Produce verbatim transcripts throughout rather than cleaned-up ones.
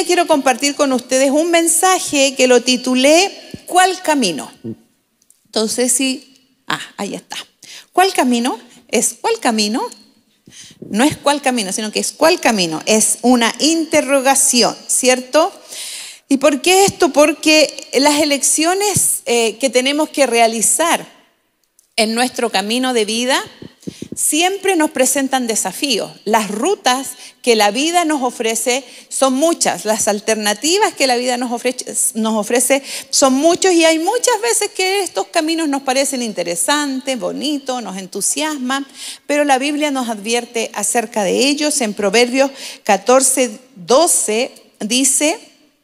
día quiero compartir con ustedes un mensaje que lo titulé ¿Cuál camino? Entonces, sí, ah, ahí está. ¿Cuál camino? Es ¿cuál camino? No es cuál camino, sino que es ¿cuál camino? Es una interrogación, ¿cierto? ¿Y por qué esto? Porque las elecciones eh, que tenemos que realizar en nuestro camino de vida siempre nos presentan desafíos. Las rutas que la vida nos ofrece son muchas, las alternativas que la vida nos ofrece, nos ofrece son muchos y hay muchas veces que estos caminos nos parecen interesantes, bonitos, nos entusiasman, pero la Biblia nos advierte acerca de ellos. En Proverbios catorce, doce dice: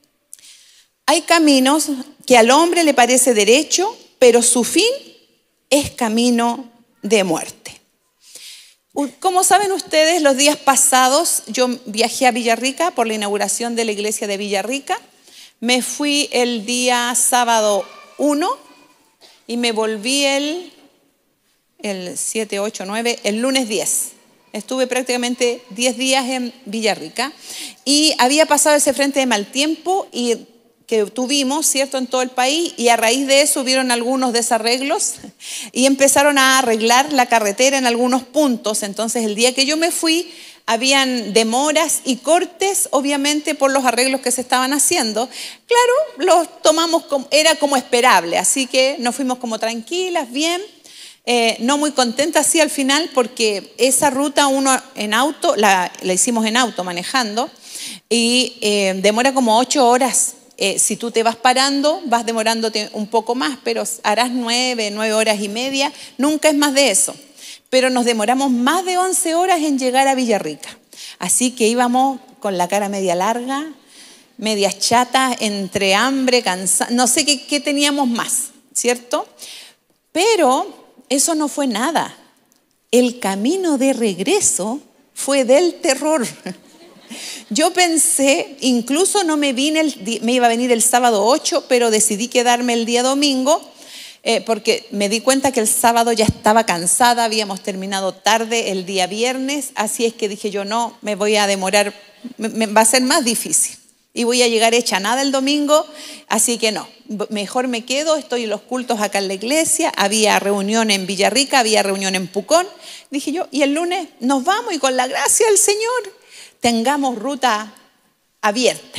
hay caminos que al hombre le parece derecho, pero su fin es camino de muerte. Como saben ustedes, los días pasados yo viajé a Villarrica por la inauguración de la iglesia de Villarrica. Me fui el día sábado uno y me volví el, el siete, ocho, nueve, el lunes diez. Estuve prácticamente diez días en Villarrica y había pasado ese frente de mal tiempo y que tuvimos, ¿cierto?, en todo el país, y a raíz de eso hubieron algunos desarreglos y empezaron a arreglar la carretera en algunos puntos. Entonces el día que yo me fui habían demoras y cortes, obviamente por los arreglos que se estaban haciendo. Claro, los tomamos como, era como esperable, así que nos fuimos como tranquilas, bien, eh, no muy contentas sí al final, porque esa ruta uno en auto, la, la hicimos en auto manejando y eh, demora como ocho horas. Eh, si tú te vas parando, vas demorándote un poco más, pero harás nueve, nueve horas y media, nunca es más de eso. Pero nos demoramos más de once horas en llegar a Villarrica. Así que íbamos con la cara media larga, medias chatas, entre hambre, cansancio, no sé qué, qué teníamos más, ¿cierto? Pero eso no fue nada. El camino de regreso fue del terror. Yo pensé, incluso no me vine, el, me iba a venir el sábado ocho, pero decidí quedarme el día domingo eh, porque me di cuenta que el sábado ya estaba cansada, habíamos terminado tarde el día viernes, así es que dije yo no, me voy a demorar, me, me va a ser más difícil y voy a llegar hecha nada el domingo, así que no, mejor me quedo, estoy en los cultos acá en la iglesia, había reunión en Villarrica, había reunión en Pucón, dije yo, y el lunes nos vamos y con la gracia del Señor tengamos ruta abierta.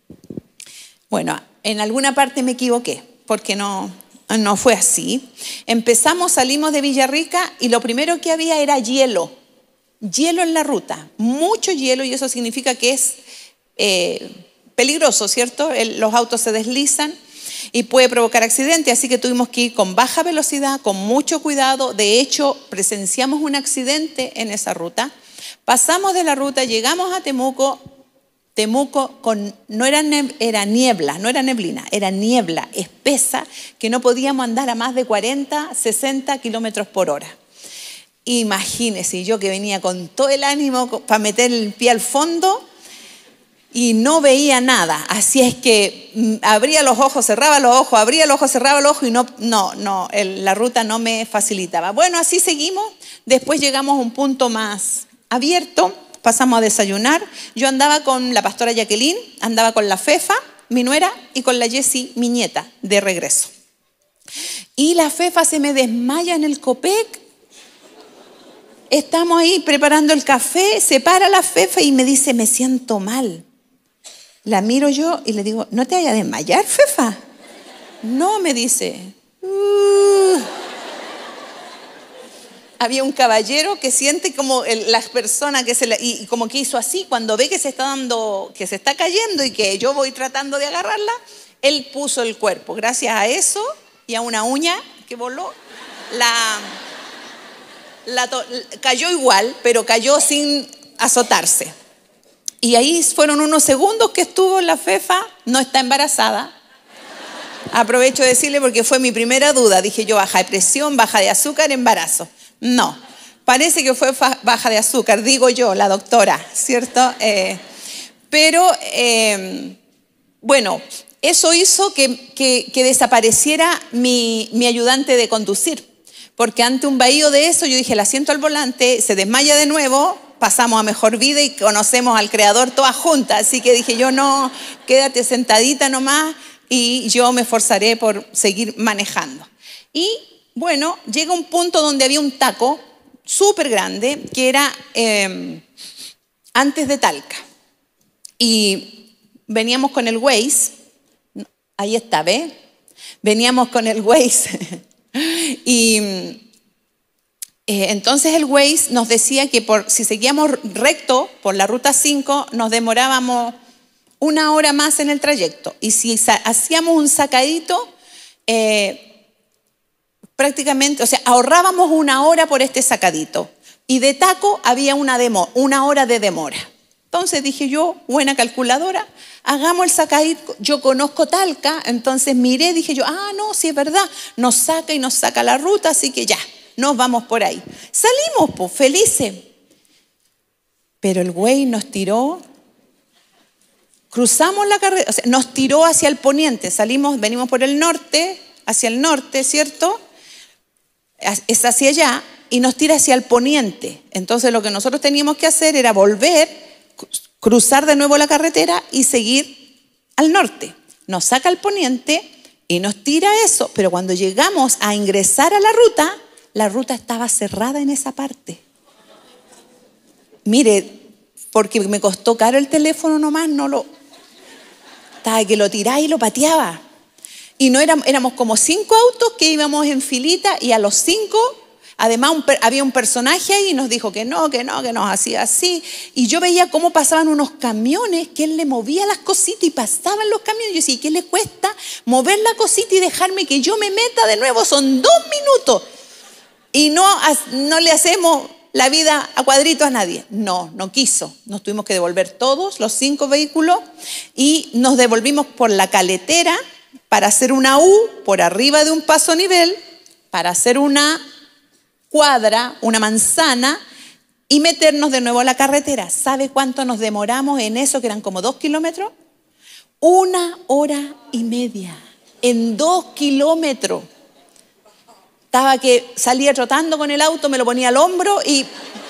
Bueno, en alguna parte me equivoqué, porque no, no fue así. Empezamos, salimos de Villarrica y lo primero que había era hielo. Hielo en la ruta, mucho hielo, y eso significa que es eh, peligroso, ¿cierto? El, los autos se deslizan y puede provocar accidentes, así que tuvimos que ir con baja velocidad, con mucho cuidado. De hecho, presenciamos un accidente en esa ruta. Pasamos de la ruta, llegamos a Temuco, Temuco con, no era, ne, era niebla, no era neblina, era niebla espesa que no podíamos andar a más de cuarenta, sesenta kilómetros por hora. Imagínense, yo que venía con todo el ánimo para meter el pie al fondo y no veía nada, así es que abría los ojos, cerraba los ojos, abría los ojos, cerraba los ojos y no, no, no, el, la ruta no me facilitaba. Bueno, así seguimos, después llegamos a un punto más abierto, pasamos a desayunar. Yo andaba con la pastora Jacqueline, andaba con la Fefa, mi nuera, y con la Jessie, mi nieta, de regreso. Y la Fefa se me desmaya en el Copec. Estamos ahí preparando el café, se para la Fefa y me dice, me siento mal. La miro yo y le digo, ¿no te vayas a desmayar, Fefa? No, me dice. Uh. Había un caballero que siente como el, las personas que se la, y, y como que hizo así, cuando ve que se está dando, que se está cayendo y que yo voy tratando de agarrarla, él puso el cuerpo. Gracias a eso y a una uña que voló, la, la to, cayó igual, pero cayó sin azotarse. Y ahí fueron unos segundos que estuvo la Fefa, no está embarazada. Aprovecho de decirle porque fue mi primera duda. Dije yo, baja de presión, baja de azúcar, embarazo. No, parece que fue baja de azúcar, digo yo, la doctora, ¿cierto? Eh, pero, eh, bueno, eso hizo que, que, que desapareciera mi, mi ayudante de conducir. Porque ante un bahío de eso, yo dije, la siento al volante, se desmaya de nuevo, pasamos a mejor vida y conocemos al Creador todas juntas. Así que dije yo, no, quédate sentadita nomás y yo me esforzaré por seguir manejando. Y bueno, llega un punto donde había un taco súper grande que era eh, antes de Talca. Y veníamos con el Waze, ahí está, ¿ve? Veníamos con el Waze y eh, entonces el Waze nos decía que por, si seguíamos recto por la ruta cinco nos demorábamos una hora más en el trayecto. Y si hacíamos un sacadito, eh, prácticamente, o sea, ahorrábamos una hora por este sacadito. Y de taco había una, demo, una hora de demora. Entonces dije yo, buena calculadora, hagamos el sacadito. Yo conozco Talca, entonces miré, dije yo, ah, no, sí es verdad, nos saca y nos saca la ruta, así que ya, nos vamos por ahí. Salimos, pues, felices. Pero el güey nos tiró, cruzamos la carretera, o sea, nos tiró hacia el poniente, salimos, venimos por el norte, hacia el norte, ¿cierto? Es hacia allá y nos tira hacia el poniente. Entonces lo que nosotros teníamos que hacer era volver, cruzar de nuevo la carretera y seguir al norte. Nos saca al poniente y nos tira eso, pero cuando llegamos a ingresar a la ruta, la ruta estaba cerrada en esa parte. Mire, porque me costó caro el teléfono nomás, no lo... Estaba que lo tiraba y lo pateaba. Y no éramos, éramos como cinco autos que íbamos en filita y a los cinco, además un, había un personaje ahí y nos dijo que no, que no, que nos hacía así. Y yo veía cómo pasaban unos camiones que él le movía las cositas y pasaban los camiones. Yo decía, ¿qué le cuesta mover la cosita y dejarme que yo me meta de nuevo? Son dos minutos. Y no, no le hacemos la vida a cuadritos a nadie. No, no quiso. Nos tuvimos que devolver todos los cinco vehículos y nos devolvimos por la caletera para hacer una U por arriba de un paso nivel, para hacer una cuadra, una manzana y meternos de nuevo a la carretera. ¿Sabe cuánto nos demoramos en eso, que eran como dos kilómetros? Una hora y media en dos kilómetros. Estaba que salía trotando con el auto, me lo ponía al hombro y...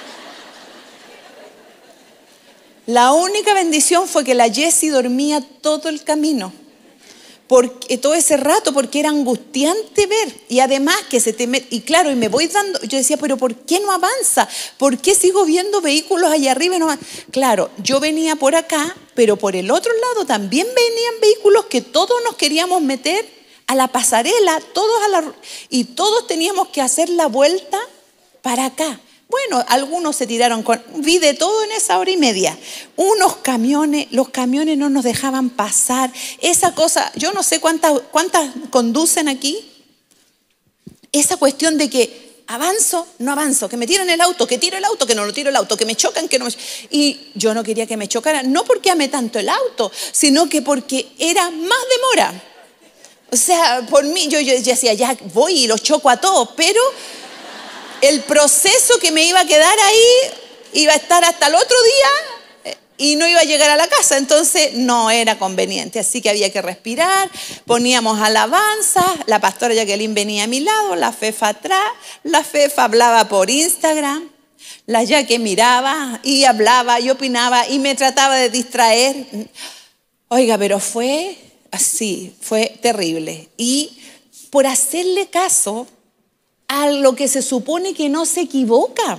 La única bendición fue que la Jessie dormía todo el camino. Porque, todo ese rato, porque era angustiante ver, y además que se te met... y claro, y me voy dando, yo decía, pero ¿por qué no avanza? ¿Por qué sigo viendo vehículos allá arriba y no avanza? Claro, yo venía por acá, pero por el otro lado también venían vehículos que todos nos queríamos meter a la pasarela, todos a la... y todos teníamos que hacer la vuelta para acá. Bueno, algunos se tiraron con... Vi de todo en esa hora y media. Unos camiones, los camiones no nos dejaban pasar. Esa cosa, yo no sé cuántas, cuántas conducen aquí. Esa cuestión de que avanzo, no avanzo, que me tiran el auto, que tiro el auto, que no lo tiro el auto, que me chocan, que no me... Y yo no quería que me chocaran, no porque amé tanto el auto, sino que porque era más demora. O sea, por mí, yo, yo decía, ya voy y los choco a todos, pero... el proceso que me iba a quedar ahí iba a estar hasta el otro día y no iba a llegar a la casa, entonces no era conveniente, así que había que respirar, poníamos alabanza, la pastora Jacqueline venía a mi lado, la Fefa atrás, la Fefa hablaba por Instagram, la Jaque miraba y hablaba y opinaba y me trataba de distraer. Oiga, pero fue así, fue terrible. Y por hacerle caso a lo que se supone que no se equivoca.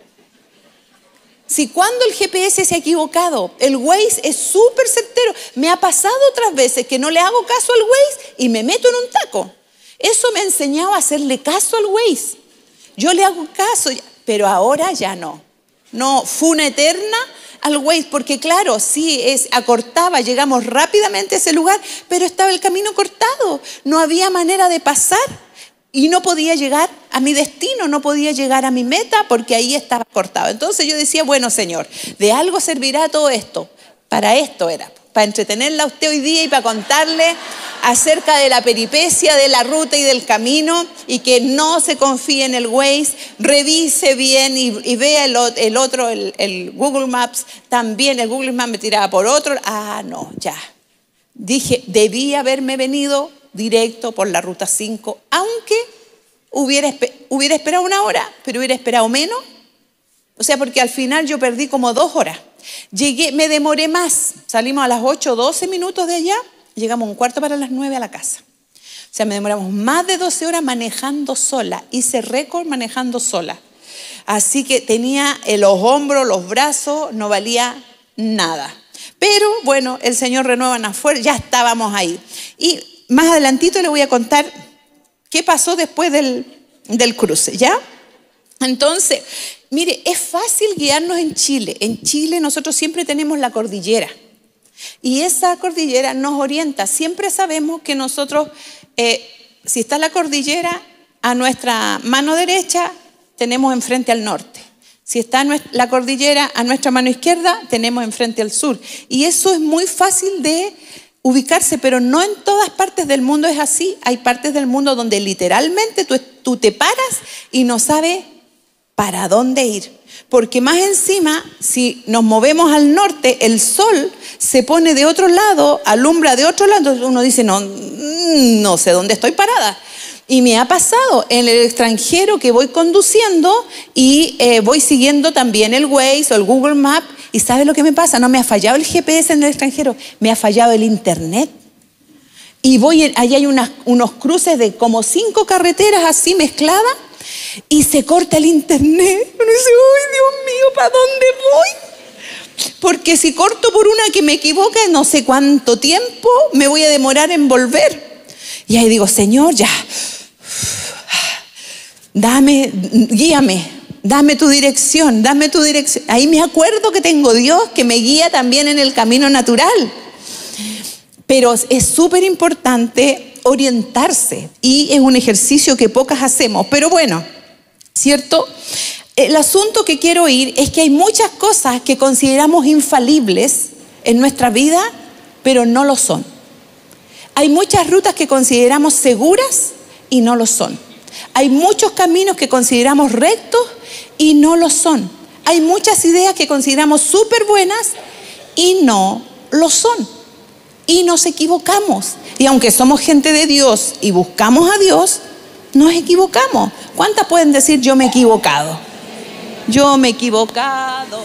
Si cuando el G P S se ha equivocado, el Waze es súper certero. Me ha pasado otras veces que no le hago caso al Waze y me meto en un taco. Eso me ha enseñado a hacerle caso al Waze. Yo le hago caso, pero ahora ya no. No, fue una eterna al Waze, porque claro, sí, es, acortaba, llegamos rápidamente a ese lugar, pero estaba el camino cortado. No había manera de pasar. Y no podía llegar a mi destino, no podía llegar a mi meta porque ahí estaba cortado. Entonces yo decía, bueno, Señor, de algo servirá todo esto. Para esto era, para entretenerla a usted hoy día y para contarle acerca de la peripecia de la ruta y del camino, y que no se confíe en el Waze, revise bien y, y vea el, el otro, el, el Google Maps. También el Google Maps me tiraba por otro. Ah, no, ya. Dije, debí haberme venido directo por la ruta cinco, aunque hubiera, hubiera esperado una hora, pero hubiera esperado menos, O sea, porque al final yo perdí como dos horas. Llegué, me demoré más. Salimos a las ocho, doce minutos de allá. Llegamos un cuarto para las nueve a la casa. O sea, me demoramos más de doce horas manejando sola. Hice récord manejando sola. Así que tenía los hombros, los brazos, no valía nada. Pero bueno, el Señor renueva las fuerzas, ya estábamos ahí. Y más adelantito le voy a contar qué pasó después del, del cruce, ¿ya? Entonces, mire, es fácil guiarnos en Chile. En Chile nosotros siempre tenemos la cordillera. Y esa cordillera nos orienta. Siempre sabemos que nosotros, eh, si está la cordillera, a nuestra mano derecha tenemos enfrente al norte. Si está la cordillera a nuestra mano izquierda, tenemos enfrente al sur. Y eso es muy fácil de ubicarse, pero no en todas partes del mundo es así. Hay partes del mundo donde literalmente tú, tú te paras y no sabes para dónde ir. Porque más encima, si nos movemos al norte, el sol se pone de otro lado, alumbra de otro lado. Entonces uno dice, no, no sé dónde estoy parada. Y me ha pasado en el extranjero que voy conduciendo y eh, voy siguiendo también el Waze o el Google Maps. ¿Y sabe lo que me pasa? No me ha fallado el G P S en el extranjero, me ha fallado el internet. Y voy, allá hay unas, unos cruces de como cinco carreteras así mezcladas y se corta el internet. Uno dice, ¡ay, Dios mío, ¿para dónde voy? Porque si corto por una que me equivoca en no sé cuánto tiempo, me voy a demorar en volver. Y ahí digo, Señor, ya, dame, guíame, dame tu dirección, dame tu dirección. Ahí me acuerdo que tengo Dios que me guía también en el camino natural. Pero es súper importante orientarse y es un ejercicio que pocas hacemos. Pero bueno, ¿cierto? El asunto que quiero ir es que hay muchas cosas que consideramos infalibles en nuestra vida, pero no lo son. Hay muchas rutas que consideramos seguras y no lo son. Hay muchos caminos que consideramos rectos y no lo son. Hay muchas ideas que consideramos súper buenas y no lo son. Y nos equivocamos. Y aunque somos gente de Dios y buscamos a Dios, nos equivocamos. ¿Cuántas pueden decir yo me he equivocado? Yo me he equivocado.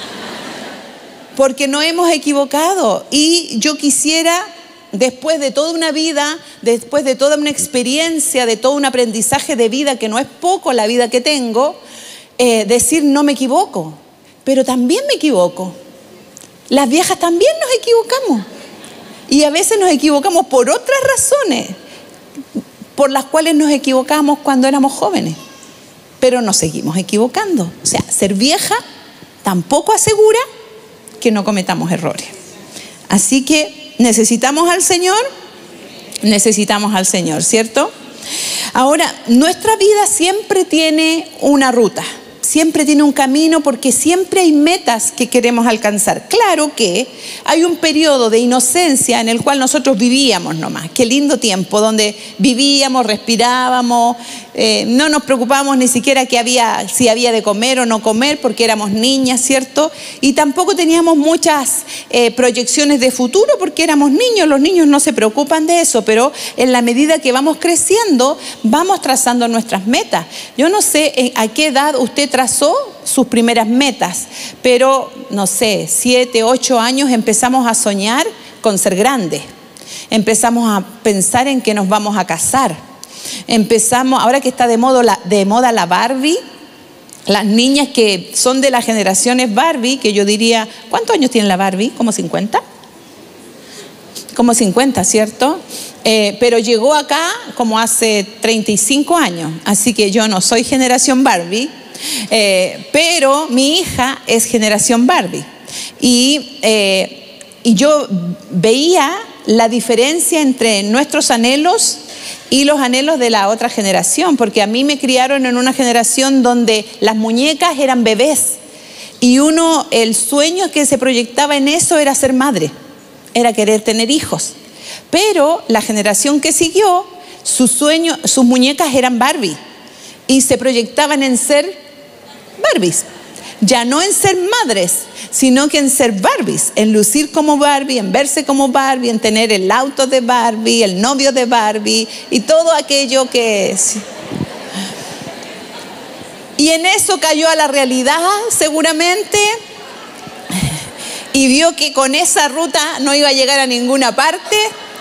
Porque no hemos equivocado. Y yo quisiera, después de toda una vida, después de toda una experiencia, de todo un aprendizaje de vida, que no es poco la vida que tengo, eh, decir no me equivoco. Pero también me equivoco. Las viejas también nos equivocamos. Y a veces nos equivocamos por otras razones, por las cuales nos equivocamos cuando éramos jóvenes. Pero nos seguimos equivocando. O sea, ser vieja tampoco asegura que no cometamos errores. Así que necesitamos al Señor, necesitamos al Señor, ¿cierto? Ahora, nuestra vida siempre tiene una ruta, siempre tiene un camino, porque siempre hay metas que queremos alcanzar. Claro que hay un periodo de inocencia en el cual nosotros vivíamos nomás. Qué lindo tiempo, donde vivíamos, respirábamos, eh, no nos preocupábamos ni siquiera que había, si había de comer o no comer, porque éramos niñas, ¿cierto? Y tampoco teníamos muchas eh, proyecciones de futuro, porque éramos niños. Los niños no se preocupan de eso, pero en la medida que vamos creciendo, vamos trazando nuestras metas. Yo no sé a qué edad usted trazó sus primeras metas, pero no sé, siete, ocho años empezamos a soñar con ser grandes. Empezamos a pensar en que nos vamos a casar. Empezamos, ahora que está de moda la, de moda la Barbie, las niñas que son de las generaciones Barbie, que yo diría, ¿cuántos años tiene la Barbie? ¿Como cincuenta? Como cincuenta, ¿cierto? Eh, pero llegó acá como hace treinta y cinco años, así que yo no soy generación Barbie. Eh, pero mi hija es generación Barbie y, eh, y yo veía la diferencia entre nuestros anhelos y los anhelos de la otra generación, porque a mí me criaron en una generación donde las muñecas eran bebés y uno, el sueño que se proyectaba en eso era ser madre, era querer tener hijos. Pero la generación que siguió, sus sueños, sus muñecas eran Barbie y se proyectaban en ser Barbies, ya no en ser madres, sino que en ser Barbies, en lucir como Barbie, en verse como Barbie, en tener el auto de Barbie, el novio de Barbie y todo aquello que es. Y en eso cayó a la realidad seguramente y vio que con esa ruta no iba a llegar a ninguna parte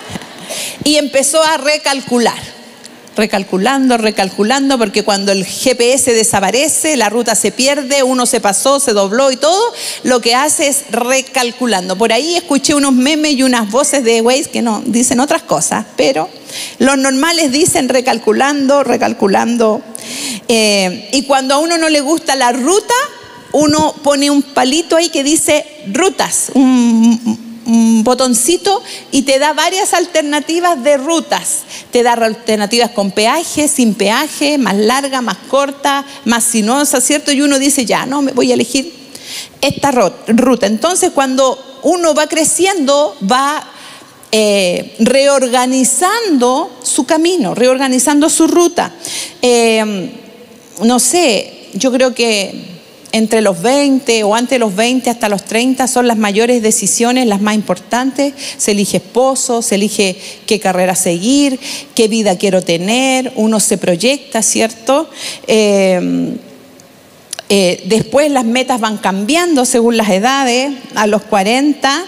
y empezó a recalcular. Recalculando, recalculando, porque cuando el G P S desaparece, la ruta se pierde, uno se pasó, se dobló y todo, lo que hace es recalculando. Por ahí escuché unos memes y unas voces de Waze que no dicen otras cosas, pero los normales dicen recalculando, recalculando. Eh, y cuando a uno no le gusta la ruta, uno pone un palito ahí que dice rutas, un, un botoncito y te da varias alternativas de rutas. Te da alternativas con peaje, sin peaje, más larga, más corta, más sinuosa, ¿cierto? Y uno dice, ya, no, me voy a elegir esta ruta. Entonces, cuando uno va creciendo, va eh, reorganizando su camino, reorganizando su ruta. Eh, no sé, yo creo que entre los veinte o antes de los veinte hasta los treinta son las mayores decisiones, las más importantes. Se elige esposo, se elige qué carrera seguir, qué vida quiero tener, uno se proyecta, ¿cierto? Eh, eh, después las metas van cambiando según las edades. A los cuarenta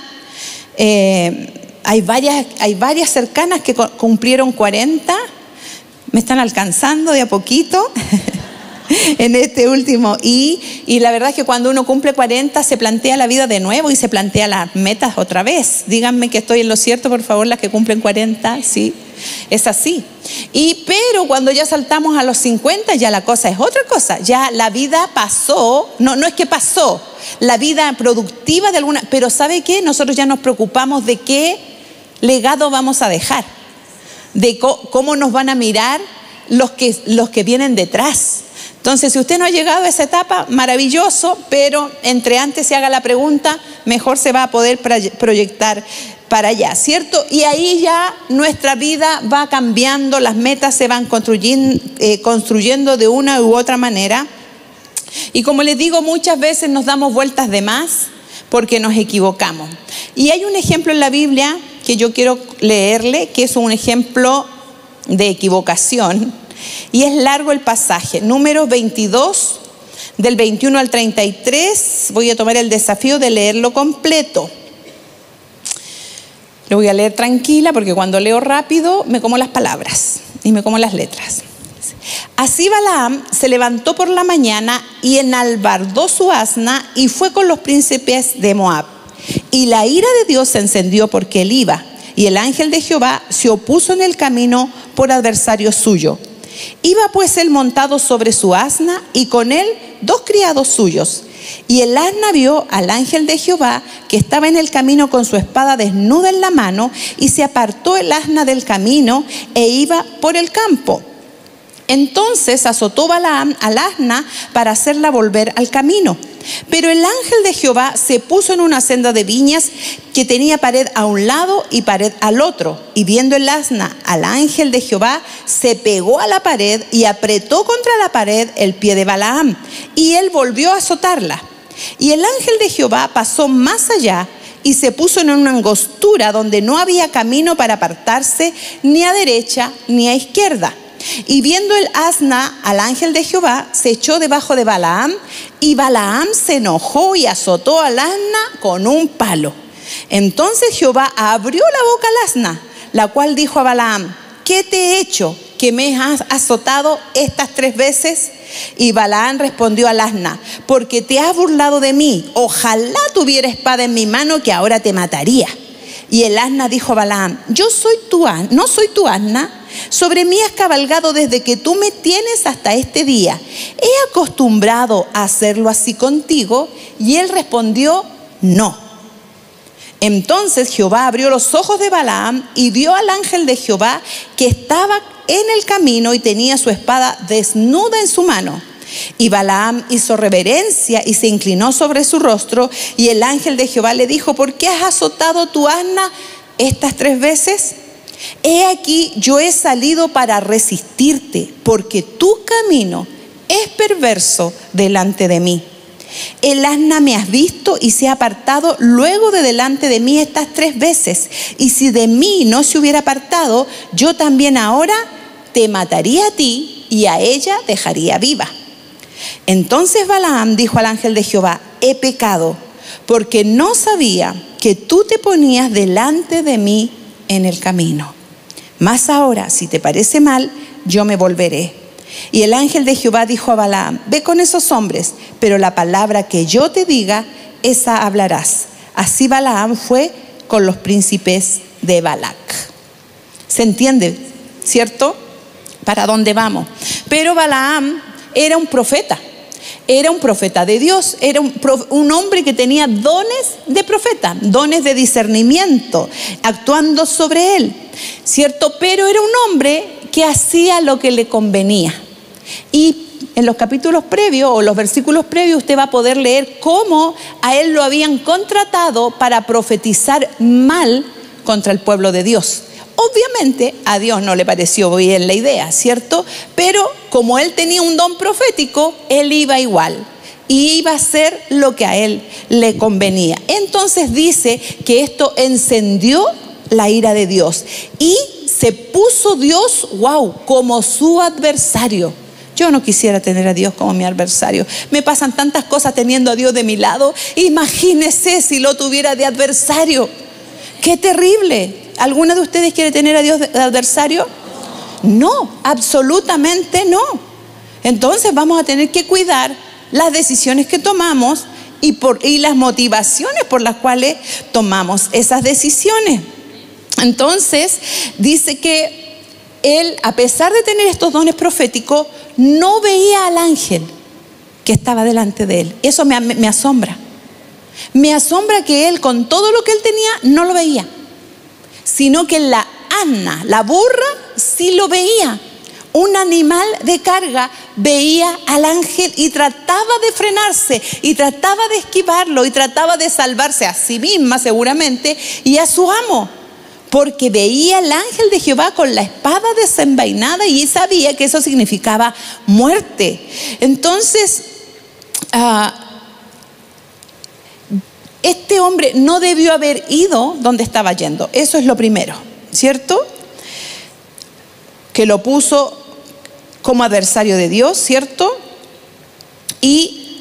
eh, hay varias, hay varias cercanas que cumplieron cuarenta, me están alcanzando de a poquito. En este último, y, y la verdad es que cuando uno cumple cuarenta se plantea la vida de nuevo y se plantea las metas otra vez. Díganme que estoy en lo cierto, por favor, las que cumplen cuarenta, sí, es así. Y pero cuando ya saltamos a los cincuenta ya la cosa es otra cosa, ya la vida pasó, no, no es que pasó, la vida productiva de alguna, pero ¿sabe qué? Nosotros ya nos preocupamos de qué legado vamos a dejar, de co, cómo nos van a mirar los que, los que vienen detrás. Entonces, si usted no ha llegado a esa etapa, maravilloso, pero entre antes se haga la pregunta, mejor se va a poder proyectar para allá, ¿cierto? Y ahí ya nuestra vida va cambiando, las metas se van construyendo, eh, construyendo de una u otra manera. Y como les digo, muchas veces nos damos vueltas de más porque nos equivocamos. Y hay un ejemplo en la Biblia que yo quiero leerle, que es un ejemplo de equivocación. Y es largo el pasaje, número veintidós, del veintiuno al treinta y tres. Voy a tomar el desafío de leerlo completo. Lo voy a leer tranquila porque cuando leo rápido me como las palabras y me como las letras. Así Balaam se levantó por la mañana y enalbardó su asna y fue con los príncipes de Moab. Y la ira de Dios se encendió porque él iba, y el ángel de Jehová se opuso en el camino por adversario suyo. Iba pues él montado sobre su asna y con él dos criados suyos. Y el asna vio al ángel de Jehová que estaba en el camino con su espada desnuda en la mano, y se apartó el asna del camino e iba por el campo. Entonces azotó Balaam al asna para hacerla volver al camino. Pero el ángel de Jehová se puso en una senda de viñas que tenía pared a un lado y pared al otro. Y viendo el asna al ángel de Jehová, se pegó a la pared y apretó contra la pared el pie de Balaam. Y él volvió a azotarla. Y el ángel de Jehová pasó más allá y se puso en una angostura donde no había camino para apartarse ni a derecha ni a izquierda. Y viendo el asna al ángel de Jehová, se echó debajo de Balaam, y Balaam se enojó y azotó al asna con un palo. Entonces Jehová abrió la boca al asna, la cual dijo a Balaam: ¿qué te he hecho que me has azotado estas tres veces? Y Balaam respondió al asna: porque te has burlado de mí, ojalá tuviera espada en mi mano, que ahora te mataría. Y el asna dijo a Balaam: yo soy tu asna, no soy tu asna. Sobre mí has cabalgado desde que tú me tienes hasta este día. ¿He acostumbrado a hacerlo así contigo? Y él respondió: no. Entonces Jehová abrió los ojos de Balaam y vio al ángel de Jehová que estaba en el camino y tenía su espada desnuda en su mano. Y Balaam hizo reverencia y se inclinó sobre su rostro, y el ángel de Jehová le dijo: ¿por qué has azotado tu asna estas tres veces? He aquí, yo he salido para resistirte, porque tu camino es perverso delante de mí. El asna me has visto y se ha apartado luego de delante de mí estas tres veces. Y si de mí no se hubiera apartado, yo también ahora te mataría a ti y a ella dejaría viva. Entonces Balaam dijo al ángel de Jehová: he pecado, porque no sabía que tú te ponías delante de mí en el camino. Mas ahora, si te parece mal, yo me volveré. Y el ángel de Jehová dijo a Balaam: ve con esos hombres, pero la palabra que yo te diga, esa hablarás. Así Balaam fue con los príncipes de Balac. ¿Se entiende, cierto? ¿Para dónde vamos? Pero Balaam era un profeta. Era un profeta de Dios, era un, un hombre que tenía dones de profeta, dones de discernimiento, actuando sobre él, ¿cierto? Pero era un hombre que hacía lo que le convenía. Y en los capítulos previos o los versículos previos usted va a poder leer cómo a él lo habían contratado para profetizar mal contra el pueblo de Dios. Obviamente a Dios no le pareció bien la idea, ¿cierto? Pero como él tenía un don profético, él iba igual y iba a hacer lo que a él le convenía. Entonces dice que esto encendió la ira de Dios y se puso Dios, wow, como su adversario. Yo no quisiera tener a Dios como mi adversario. Me pasan tantas cosas teniendo a Dios de mi lado. Imagínese si lo tuviera de adversario. ¡Qué terrible! ¿Alguna de ustedes quiere tener a Dios de adversario? No, absolutamente no. Entonces vamos a tener que cuidar las decisiones que tomamos y, por, y las motivaciones por las cuales tomamos esas decisiones. Entonces dice que él, a pesar de tener estos dones proféticos, no veía al ángel que estaba delante de él. Eso me, me asombra. Me asombra que él, con todo lo que él tenía, no lo veía. Sino que la asna, la burra, sí lo veía. Un animal de carga veía al ángel y trataba de frenarse, y trataba de esquivarlo, y trataba de salvarse a sí misma seguramente y a su amo. Porque veía al ángel de Jehová con la espada desenvainada y sabía que eso significaba muerte. Entonces, uh, este hombre no debió haber ido donde estaba yendo. Eso es lo primero, ¿cierto? Que lo puso como adversario de Dios, ¿cierto? Y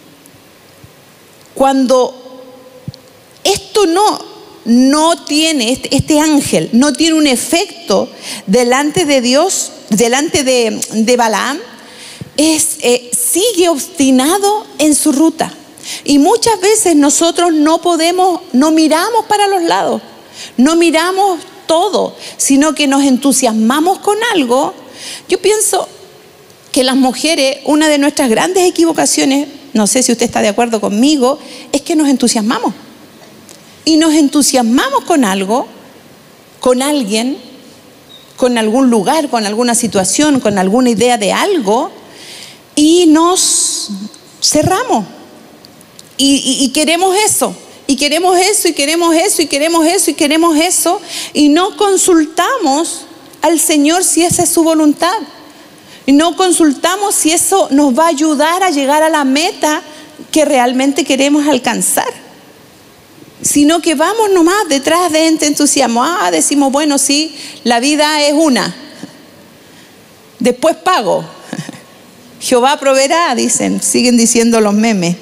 cuando esto no, no tiene, este, este ángel no tiene un efecto delante de Dios, delante de, de Balaam, es, eh, sigue obstinado en su ruta. Y muchas veces nosotros no podemos, no miramos para los lados, no miramos todo, sino que nos entusiasmamos con algo. Yo pienso que las mujeres, una de nuestras grandes equivocaciones, no sé si usted está de acuerdo conmigo, es que nos entusiasmamos. Y nos entusiasmamos con algo, con alguien, con algún lugar, con alguna situación, con alguna idea de algo, y nos cerramos. Y, y, y queremos eso, y queremos eso, y queremos eso, y queremos eso, y queremos eso, y no consultamos al Señor si esa es su voluntad. Y no consultamos si eso nos va a ayudar a llegar a la meta que realmente queremos alcanzar. Sino que vamos nomás detrás de este entusiasmo. Ah, decimos, bueno, sí, la vida es una. Después pago. Jehová proveerá, dicen, siguen diciendo los memes.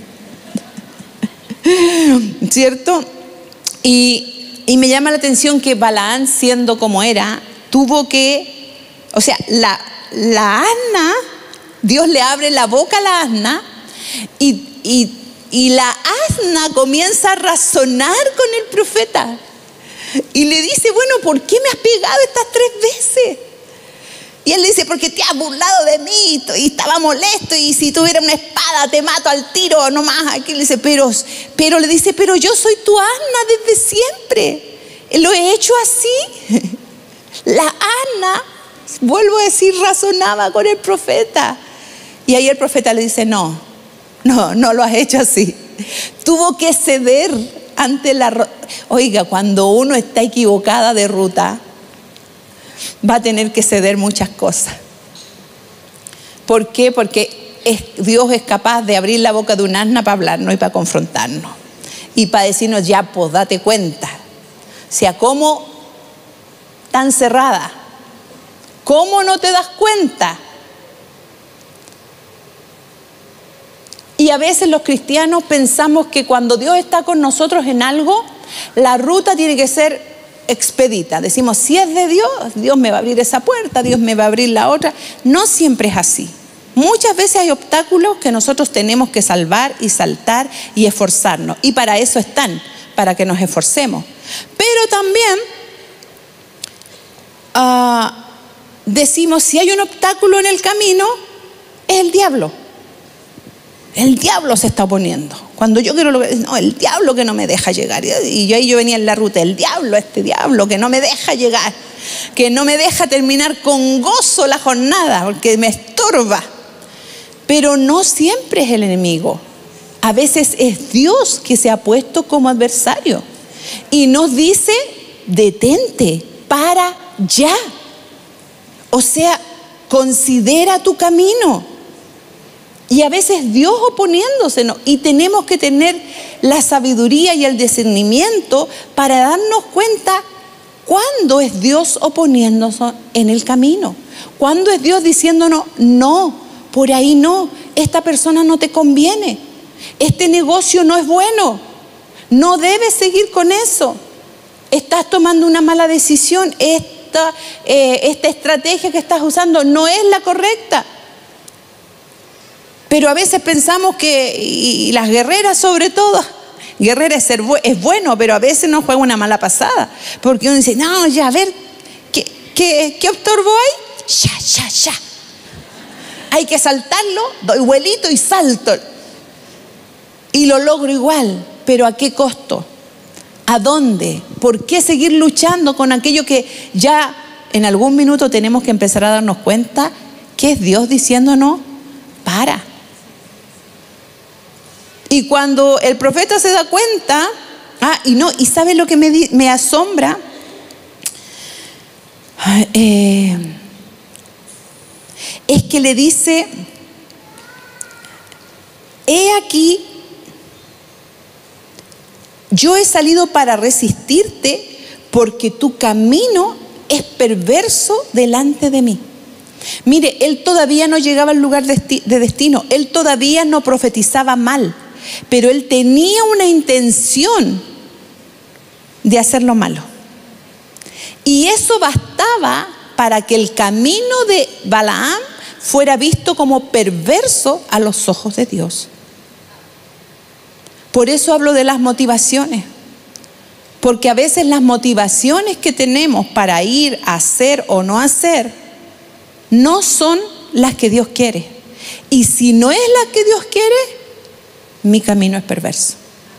¿Cierto? Y, y me llama la atención que Balaam, siendo como era, tuvo que, o sea, la, la asna, Dios le abre la boca a la asna y, y, y la asna comienza a razonar con el profeta y le dice, bueno, ¿por qué me has pegado estas tres veces? Y él le dice, porque te has burlado de mí y estaba molesto, y si tuviera una espada te mato al tiro nomás. Aquí le dice, pero, pero le dice, pero yo soy tu asna desde siempre. Lo he hecho así. La asna, vuelvo a decir, razonaba con el profeta. Y ahí el profeta le dice, no, no, no lo has hecho así. Tuvo que ceder ante la... Oiga, cuando uno está equivocada de ruta, va a tener que ceder muchas cosas. ¿Por qué? Porque es, Dios es capaz de abrir la boca de un asna para hablarnos y para confrontarnos. Y para decirnos, ya, pues date cuenta. O sea, ¿cómo tan cerrada? ¿Cómo no te das cuenta? Y a veces los cristianos pensamos que cuando Dios está con nosotros en algo, la ruta tiene que ser expedita. Decimos, si es de Dios, Dios me va a abrir esa puerta, Dios me va a abrir la otra. No siempre es así. Muchas veces hay obstáculos que nosotros tenemos que salvar y saltar y esforzarnos. Y para eso están, para que nos esforcemos. Pero también uh, decimos, si hay un obstáculo en el camino, es el diablo. El diablo se está oponiendo. Cuando yo quiero lograr, no, el diablo que no me deja llegar. Y yo ahí yo venía en la ruta, el diablo, este diablo que no me deja llegar, que no me deja terminar con gozo la jornada, porque me estorba. Pero no siempre es el enemigo. A veces es Dios que se ha puesto como adversario y nos dice, detente, para ya. O sea, considera tu camino. Y a veces Dios oponiéndose, y tenemos que tener la sabiduría y el discernimiento para darnos cuenta cuándo es Dios oponiéndose en el camino, cuándo es Dios diciéndonos, no, por ahí no, esta persona no te conviene, este negocio no es bueno, no debes seguir con eso, estás tomando una mala decisión, esta, eh, esta estrategia que estás usando no es la correcta. Pero a veces pensamos que, y las guerreras sobre todo, guerrera es, ser, es bueno, pero a veces nos juega una mala pasada. Porque uno dice, no, ya, a ver, ¿qué, qué, qué obstorbo hay? Ya, ya, ya. Hay que saltarlo, doy vuelito y salto. Y lo logro igual, pero ¿a qué costo? ¿A dónde? ¿Por qué seguir luchando con aquello que ya en algún minuto tenemos que empezar a darnos cuenta que es Dios diciéndonos, para? Y cuando el profeta se da cuenta, ah, y no, y sabe lo que me, di, me asombra, eh, es que le dice, he aquí, yo he salido para resistirte porque tu camino es perverso delante de mí. Mire, él todavía no llegaba al lugar de destino, él todavía no profetizaba mal, pero él tenía una intención de hacer lo malo. Y eso bastaba para que el camino de Balaam fuera visto como perverso a los ojos de Dios. Por eso hablo de las motivaciones, porque a veces las motivaciones que tenemos para ir a hacer o no hacer no son las que Dios quiere. Y si no es la que Dios quiere, mi camino es perverso.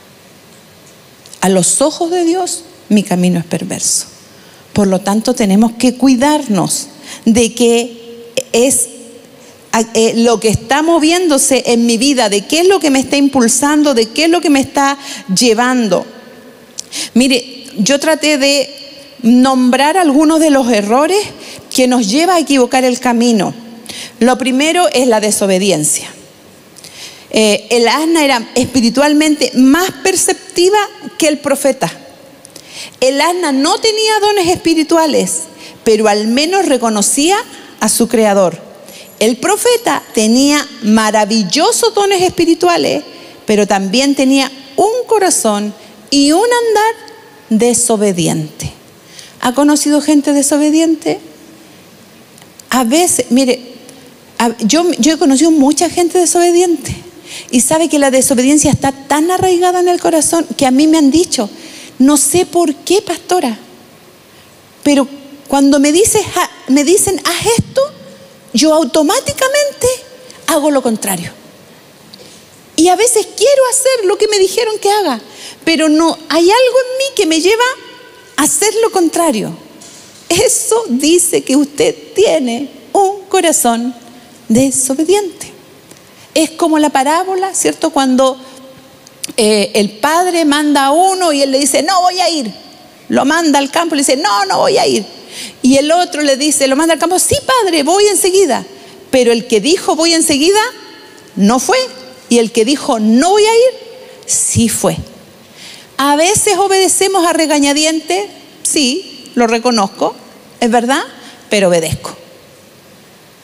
A los ojos de Dios, mi camino es perverso. Por lo tanto, tenemos que cuidarnos de que es eh, lo que está moviéndose en mi vida, de qué es lo que me está impulsando, de qué es lo que me está llevando. Mire, yo traté de nombrar algunos de los errores que nos lleva a equivocar el camino. Lo primero es la desobediencia. Eh, el asna era espiritualmente más perceptiva que el profeta. El asna no tenía dones espirituales, pero al menos reconocía a su creador. El profeta tenía maravillosos dones espirituales, pero también tenía un corazón y un andar desobediente. ¿Ha conocido gente desobediente? A veces, mire, yo, yo he conocido mucha gente desobediente y sabe que la desobediencia está tan arraigada en el corazón que a mí me han dicho, no sé por qué, pastora, pero cuando me, dices, me dicen haz esto, yo automáticamente hago lo contrario. Y a veces quiero hacer lo que me dijeron que haga, pero no, hay algo en mí que me lleva a hacer lo contrario. Eso dice que usted tiene un corazón desobediente. Es como la parábola, ¿cierto? Cuando eh, el padre manda a uno y él le dice, no voy a ir. Lo manda al campo y le dice, no, no voy a ir. Y el otro le dice, lo manda al campo, sí, padre, voy enseguida. Pero el que dijo voy enseguida, no fue. Y el que dijo no voy a ir, sí fue. A veces obedecemos a regañadientes, sí, lo reconozco, es verdad, pero obedezco.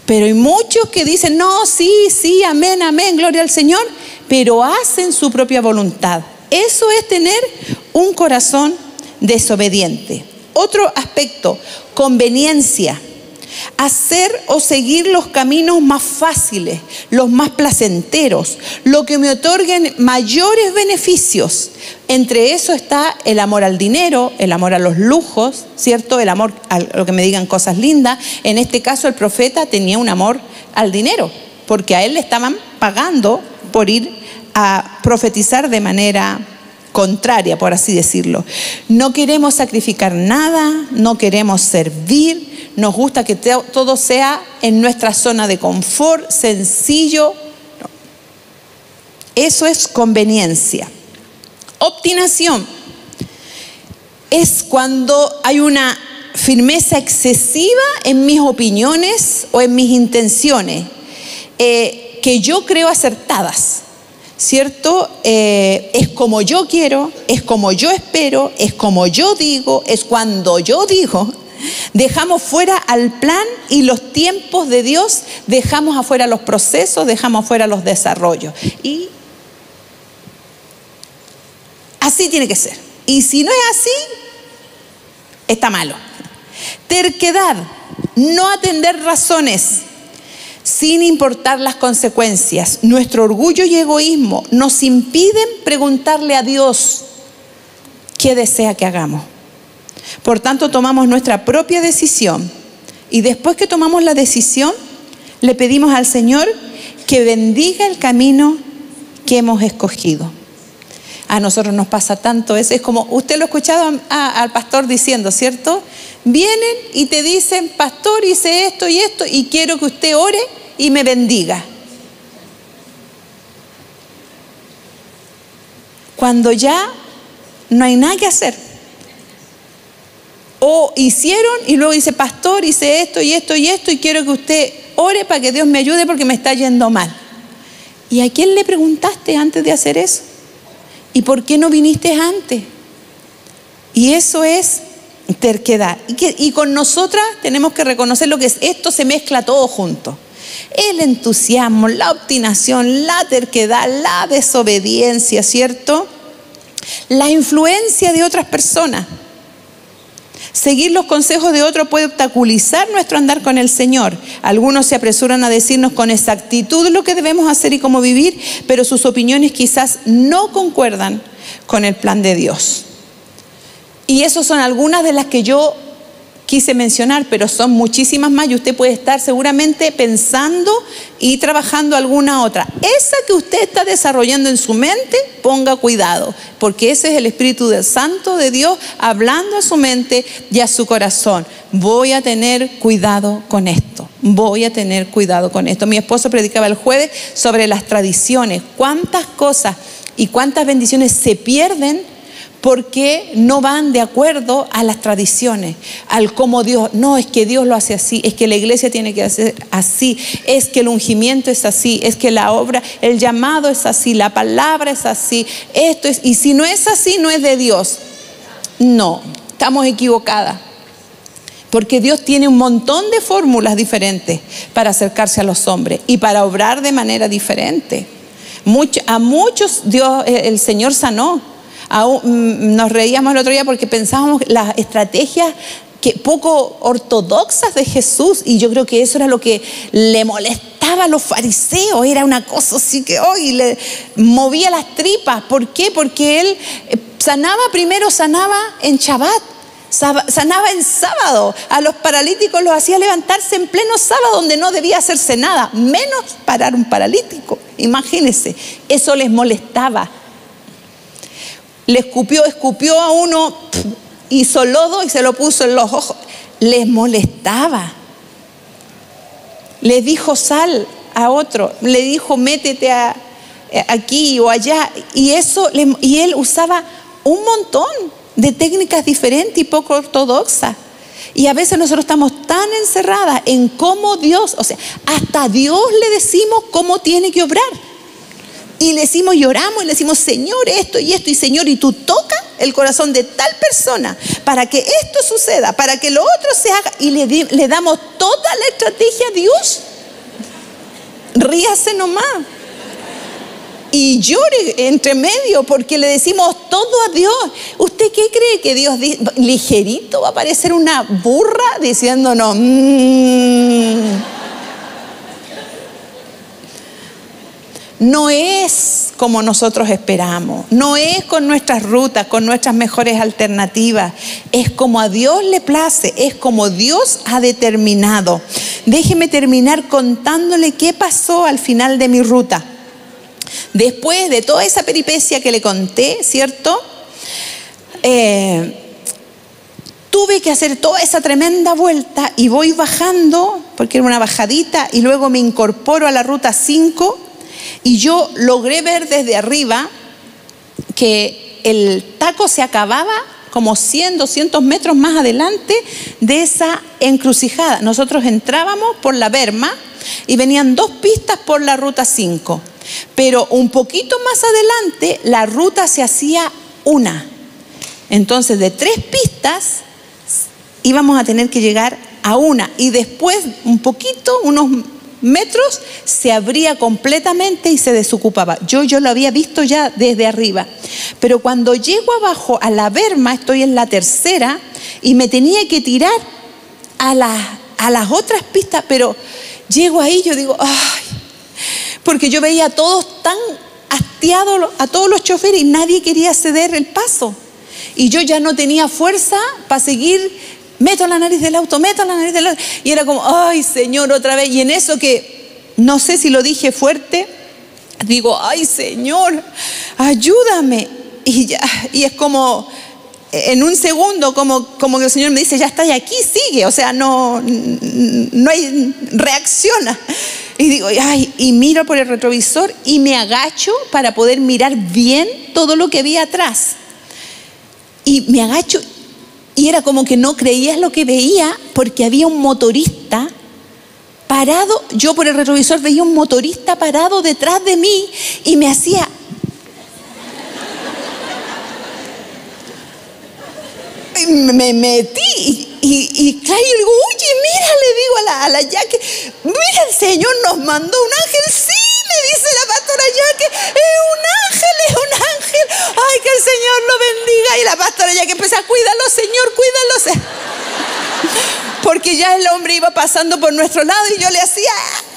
Pero hay muchos que dicen, no, sí, sí, amén, amén, gloria al Señor, pero hacen su propia voluntad. Eso es tener un corazón desobediente. Otro aspecto, conveniencia. Hacer o seguir los caminos más fáciles, los más placenteros, lo que me otorguen mayores beneficios. Entre eso está el amor al dinero, el amor a los lujos, ¿cierto? El amor a lo que me digan cosas lindas. En este caso el profeta tenía un amor al dinero, porque a él le estaban pagando por ir a profetizar de manera contraria, por así decirlo. No queremos sacrificar nada, no queremos servir. Nos gusta que todo sea en nuestra zona de confort, sencillo. No. Eso es conveniencia. Obstinación es cuando hay una firmeza excesiva en mis opiniones o en mis intenciones, eh, que yo creo acertadas, ¿cierto? Eh, es como yo quiero, es como yo espero, es como yo digo, es cuando yo digo. Dejamos fuera al plan y los tiempos de Dios, dejamos afuera los procesos, dejamos afuera los desarrollos. Y así tiene que ser. Y si no es así, está malo. Terquedad, no atender razones sin importar las consecuencias. Nuestro orgullo y egoísmo nos impiden preguntarle a Dios qué desea que hagamos. Por tanto, tomamos nuestra propia decisión y después que tomamos la decisión, le pedimos al Señor que bendiga el camino que hemos escogido. A nosotros nos pasa tanto eso. Es como, usted lo ha escuchado a, a, al pastor diciendo, ¿cierto? Vienen y te dicen, pastor, hice esto y esto y quiero que usted ore y me bendiga. Cuando ya no hay nada que hacer. O hicieron y luego dice, pastor, hice esto y esto y esto y quiero que usted ore para que Dios me ayude porque me está yendo mal. ¿Y a quién le preguntaste antes de hacer eso? ¿Y por qué no viniste antes? Y eso es terquedad. Y, que, y con nosotras tenemos que reconocer lo que es, esto se mezcla todo junto. El entusiasmo, la obstinación, la terquedad, la desobediencia, ¿cierto? La influencia de otras personas. Seguir los consejos de otros puede obstaculizar nuestro andar con el Señor. Algunos se apresuran a decirnos con exactitud lo que debemos hacer y cómo vivir, pero sus opiniones quizás no concuerdan con el plan de Dios. Y esas son algunas de las que yo quise mencionar, pero son muchísimas más y usted puede estar seguramente pensando y trabajando alguna otra. Esa que usted está desarrollando en su mente, ponga cuidado, porque ese es el Espíritu del Santo de Dios hablando a su mente y a su corazón. Voy a tener cuidado con esto, voy a tener cuidado con esto. Mi esposo predicaba el jueves sobre las tradiciones, cuántas cosas y cuántas bendiciones se pierden porque no van de acuerdo a las tradiciones, al cómo Dios, no, es que Dios lo hace así, es que la iglesia tiene que hacer así, es que el ungimiento es así, es que la obra, el llamado es así, la palabra es así, esto es, y si no es así, no es de Dios. No, estamos equivocadas, porque Dios tiene un montón de fórmulas diferentes para acercarse a los hombres y para obrar de manera diferente. Mucho, a muchos Dios, el Señor sanó. Aún nos reíamos el otro día porque pensábamos las estrategias que poco ortodoxas de Jesús, y yo creo que eso era lo que le molestaba a los fariseos. Era una cosa así que hoy le movía las tripas. ¿Por qué? Porque él sanaba, primero sanaba en Shabbat, sanaba en sábado. A los paralíticos los hacía levantarse en pleno sábado donde no debía hacerse nada, menos parar un paralítico. Imagínense, eso les molestaba. Le escupió, escupió a uno, hizo lodo y se lo puso en los ojos. Les molestaba. Le dijo sal a otro, le dijo métete a, aquí o allá. Y, eso, y él usaba un montón de técnicas diferentes y poco ortodoxas. Y a veces nosotros estamos tan encerradas en cómo Dios, o sea, hasta a Dios le decimos cómo tiene que obrar. Y le decimos, lloramos y le decimos, Señor, esto y esto, y Señor, y tú tocas el corazón de tal persona para que esto suceda, para que lo otro se haga, y le, le damos toda la estrategia a Dios. ríase nomás. Y llore entre medio porque le decimos todo a Dios. ¿Usted qué cree que Dios ligerito va a parecer una burra diciéndonos? Mmm. No es como nosotros esperamos, no es con nuestras rutas, con nuestras mejores alternativas, es como a Dios le place, es como Dios ha determinado. Déjeme terminar contándole qué pasó al final de mi ruta. Después de toda esa peripecia que le conté, ¿cierto? Eh, tuve que hacer toda esa tremenda vuelta y voy bajando, porque era una bajadita, y luego me incorporo a la ruta cinco. Y yo logré ver desde arriba que el taco se acababa como cien, doscientos metros más adelante de esa encrucijada. Nosotros entrábamos por la berma y venían dos pistas por la ruta cinco. Pero un poquito más adelante la ruta se hacía una. Entonces de tres pistas íbamos a tener que llegar a una. Y después un poquito, unos metros, se abría completamente y se desocupaba. Yo, yo lo había visto ya desde arriba. Pero cuando llego abajo a la berma, estoy en la tercera y me tenía que tirar a, la, a las otras pistas, pero llego ahí, yo digo, ay, porque yo veía a todos tan hastiados, a todos los choferes, y nadie quería ceder el paso. Y yo ya no tenía fuerza para seguir. Meto la nariz del auto, meto la nariz del auto. Y era como, ay, Señor, otra vez. Y en eso que, no sé si lo dije fuerte, digo, ay, Señor, ayúdame. Y, ya, y es como, en un segundo, como, como que el Señor me dice, ya estás aquí, sigue. O sea, no, no hay, reacciona. Y digo, ay, y miro por el retrovisor y me agacho para poder mirar bien todo lo que había atrás. Y me agacho. Y era como que no creías lo que veía, porque había un motorista parado. Yo por el retrovisor veía un motorista parado detrás de mí y me hacía... Y me metí y, y, y claro, yo digo, oye, mira, le digo a la, a la Yaque, mira, el Señor nos mandó un ángel. Sí, me dice la pastora Yaque, es un ángel, es un ángel. Ay, que el Señor lo bendiga. Y la pastora Yaque empezó a cuidarlo, Señor, cuídalo. Porque ya el hombre iba pasando por nuestro lado y yo le hacía...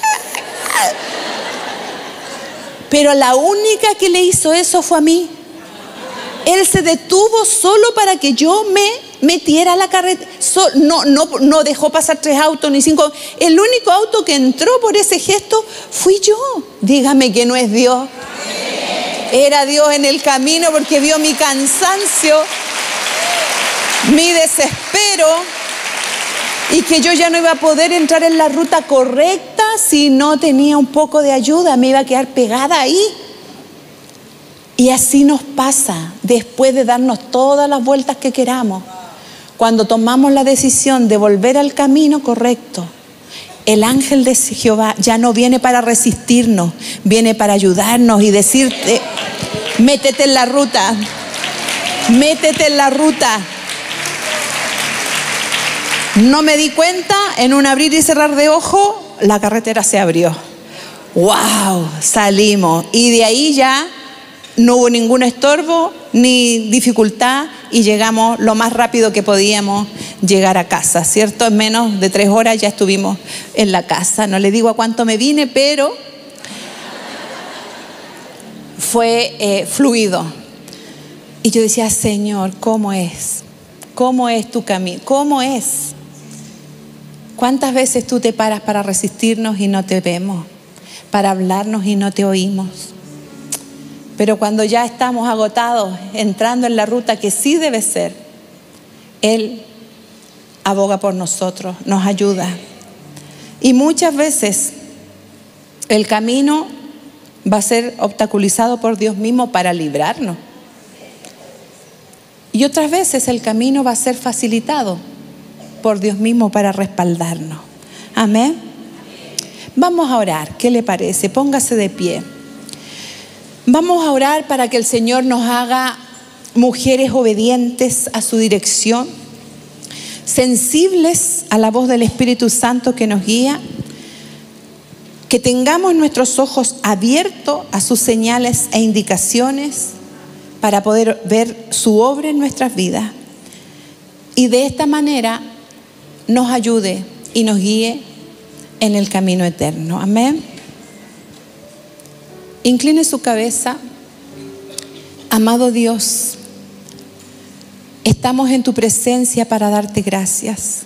Pero la única que le hizo eso fue a mí. Él se detuvo solo para que yo me metiera a la carretera. So, no, no, no dejó pasar tres autos ni cinco. El único auto que entró por ese gesto fui yo. Dígame que no es Dios. Era Dios en el camino, porque vio mi cansancio, mi desespero, y que yo ya no iba a poder entrar en la ruta correcta si no tenía un poco de ayuda. Me iba a quedar pegada ahí. Y así nos pasa después de darnos todas las vueltas que queramos. Cuando tomamos la decisión de volver al camino correcto, el ángel de Jehová ya no viene para resistirnos, viene para ayudarnos y decirte, métete en la ruta, métete en la ruta. No me di cuenta, en un abrir y cerrar de ojo, la carretera se abrió. ¡Wow! Salimos. Y de ahí ya no hubo ningún estorbo ni dificultad y llegamos lo más rápido que podíamos llegar a casa, ¿cierto? En menos de tres horas ya estuvimos en la casa. No le digo a cuánto me vine, pero fue eh, fluido. Y yo decía, Señor, ¿cómo es? ¿Cómo es tu camino? ¿Cómo es? ¿Cuántas veces tú te paras para resistirnos y no te vemos? Para hablarnos y no te oímos. Pero cuando ya estamos agotados, entrando en la ruta que sí debe ser, Él aboga por nosotros, nos ayuda. Y muchas veces el camino va a ser obstaculizado por Dios mismo para librarnos. Y otras veces el camino va a ser facilitado por Dios mismo para respaldarnos. Amén. Vamos a orar. ¿Qué le parece? Póngase de pie. Vamos a orar para que el Señor nos haga mujeres obedientes a su dirección, sensibles a la voz del Espíritu Santo que nos guía, que tengamos nuestros ojos abiertos a sus señales e indicaciones para poder ver su obra en nuestras vidas. Y de esta manera nos ayude y nos guíe en el camino eterno. Amén. Incline su cabeza. Amado Dios, estamos en tu presencia para darte gracias,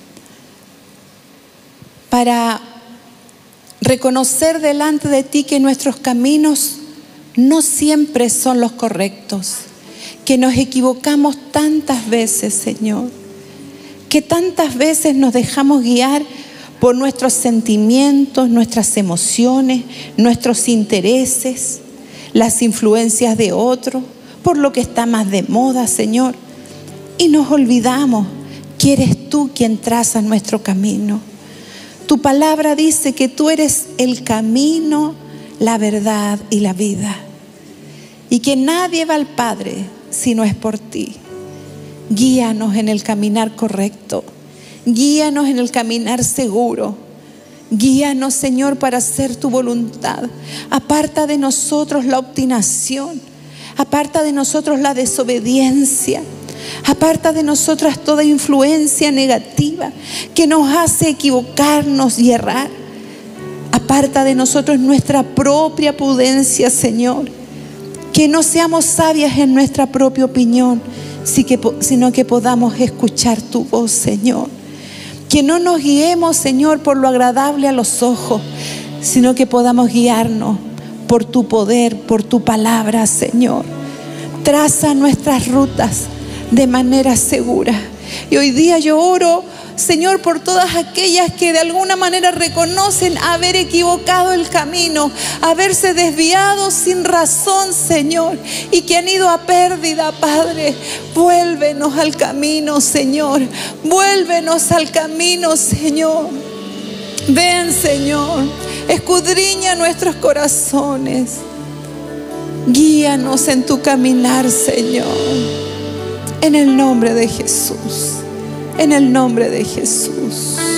para reconocer delante de ti que nuestros caminos no siempre son los correctos, que nos equivocamos tantas veces, Señor, que tantas veces nos dejamos guiar por nuestros sentimientos, nuestras emociones, nuestros intereses, las influencias de otros, por lo que está más de moda, Señor. Y nos olvidamos que eres tú quien traza nuestro camino. Tu palabra dice que tú eres el camino, la verdad y la vida. Y que nadie va al Padre si no es por ti. Guíanos en el caminar correcto. Guíanos en el caminar seguro. Guíanos, Señor, para hacer tu voluntad. Aparta de nosotros la obstinación. Aparta de nosotros la desobediencia. Aparta de nosotras toda influencia negativa que nos hace equivocarnos y errar. Aparta de nosotros nuestra propia prudencia, Señor. Que no seamos sabias en nuestra propia opinión, sino que podamos escuchar tu voz, Señor. Que no nos guiemos, Señor, por lo agradable a los ojos, sino que podamos guiarnos por tu poder, por tu palabra, Señor. Traza nuestras rutas de manera segura. Y hoy día yo oro, Señor, por todas aquellas que de alguna manera reconocen haber equivocado el camino, haberse desviado sin razón, Señor, y que han ido a pérdida, Padre. Vuélvenos al camino, Señor. Vuélvenos al camino, Señor. Ven, Señor. Escudriña nuestros corazones. Guíanos en tu caminar, Señor. En el nombre de Jesús. En el nombre de Jesús.